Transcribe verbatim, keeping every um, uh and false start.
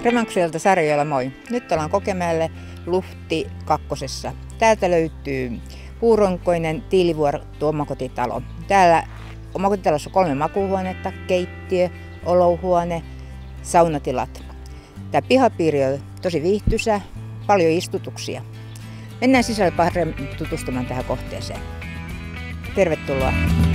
Remankselta Sarjoilla moi. Nyt ollaan Kokemäelle Luhti kakkosessa. Täältä löytyy puuronkoinen tiilivuoro omakotitalo. Täällä omakotitalossa on kolme makuuhuonetta, keittiö, olohuone, saunatilat. Tämä pihapiiri on tosi viihtyisä, paljon istutuksia. Mennään sisälle paremmin tutustumaan tähän kohteeseen. Tervetuloa.